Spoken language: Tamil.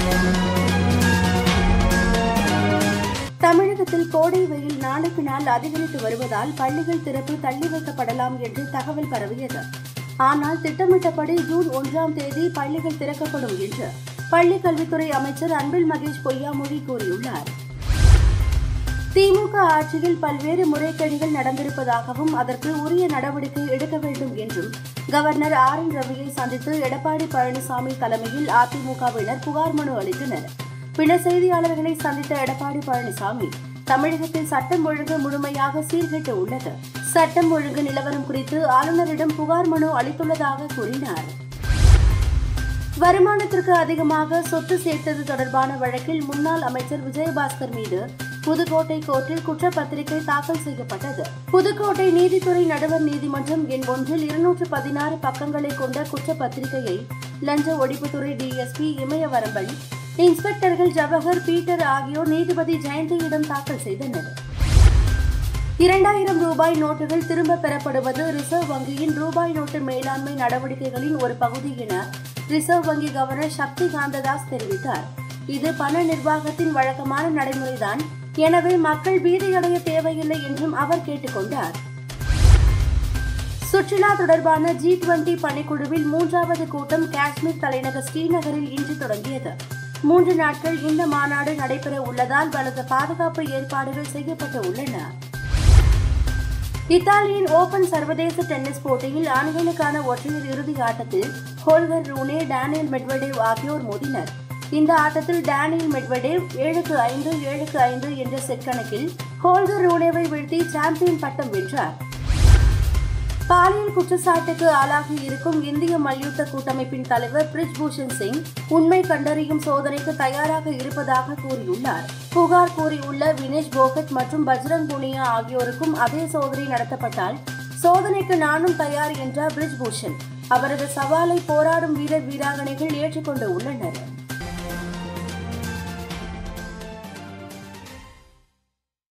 தமிழகத்தில் கோடை வெயில் நாளுக்கு நாள் அதிகரித்து வருவதால் பள்ளிகள் திறப்பு தள்ளி வைக்கப்படலாம் என்று தகவல் பரவியது. ஆனால் திட்டமிட்டபடி ஜூன் 1ஆம் தேதி பள்ளிகள் திறக்கப்படும் என்று பள்ளிக் கல்வித்துறை அமைச்சர் அன்பில் மகேஷ் பொய்யாமொழி கூறியுள்ளார். திமுக ஆட்சியில் பல்வேறு முறைகேடுகள் நடந்திருப்பதாகவும் அதற்கு உரிய நடவடிக்கை எடுக்க வேண்டும் என்றும் கவர்னர் RN ரவியை சந்தித்து எடப்பாடி பழனிசாமி தலைமையில் அதிமுகவினர் புகார் மனு அளித்தனர். பின்னர் செய்தியாளர்களை சந்தித்த எடப்பாடி பழனிசாமி, தமிழகத்தில் சட்டம் ஒழுங்கு முழுமையாக சீர்கெட்டு உள்ளது. சட்டம் ஒழுங்கு நிலவரம் குறித்து ஆளுநரிடம் புகார் மனு அளித்துள்ளதாக கூறினார். வருமானத்திற்கு அதிகமாக சொத்து சேர்த்தது தொடர்பான வழக்கில் முன்னாள் அமைச்சர் விஜயபாஸ்கர் மீது புதுக்கோட்டை கோர்ட்டில் குற்றப்பத்திரிகை தாக்கல் செய்யப்பட்டது. புதுக்கோட்டை நீதித்துறை நடுவர் நீதிமன்றம் எண் 1 216 பக்கங்களை கொண்ட குற்றப்பத்திரிகையை லஞ்ச ஒழிப்புத்துறை DSP இமயவரம்பன், இன்ஸ்பெக்டர்கள் ஜவஹர், பீட்டர் ஆகியோர் நீதிபதி ஜெயந்தியிடம் தாக்கல் செய்தனர். 2000 ரூபாய் நோட்டுகள் திரும்ப பெறப்படுவது ரிசர்வ் வங்கியின் ரூபாய் நோட்டு மேலாண்மை நடவடிக்கைகளின் ஒரு பகுதி என ரிசர்வ் வங்கி கவர்னர் சக்தி காந்ததாஸ் தெரிவித்தார். இது பண நிர்வாகத்தின் வழக்கமான நடைமுறைதான், எனவே மக்கள் பீதியடைய தேவையில்லை என்றும் அவர் கேட்டுக் கொண்டார். சுற்றுலா தொடர்பான G20 பணிக்குழுவில் 3வது கூட்டம் காஷ்மீர் தலைநகர் ஸ்ரீநகரில் இன்று தொடங்கியது. 3 நாட்கள் இந்த மாநாடு நடைபெற உள்ளதால் பலத்த பாதுகாப்பு ஏற்பாடுகள் செய்யப்பட்டு உள்ளன. இத்தாலியின் ஓபன் சர்வதேச டென்னிஸ் போட்டியில் ஆண்களுக்கான ஒற்றையர் இறுதி ஆட்டத்தில் ஹோல்கர் ரூனே, டேனியல் மெட்வெடேவ் ஆகியோர் மோதினர். இந்த ஆட்டத்தில் டேனியல் மெட்வெடேவ் 7-5, 7-5 என்ற செட் கணக்கில் ஹோல்கர் ரூனேவை வீழ்த்தி சாம்பியன் பட்டம் வென்றார். பாலியல் குற்றச்சாட்டுக்கு ஆளாகி இருக்கும் இந்திய மல்யுத்த கூட்டமைப்பின் தலைவர் பிரிஜ் பூஷன் சிங் உண்மை கண்டறியும் சோதனைக்கு தயாராக இருப்பதாக கூறியுள்ளார். புகார் கூறியுள்ள வினேஷ் போகட் மற்றும் பஜ்ரங் புனியா ஆகியோருக்கும் அதே சோதனை நடத்தப்பட்டால் சோதனைக்கு நானும் தயார் என்றார் பிரிஜ் பூஷன். அவரது சவாலை போராடும் வீரர் வீராங்கனைகள் ஏற்றுக்கொண்டு உள்ளனர்.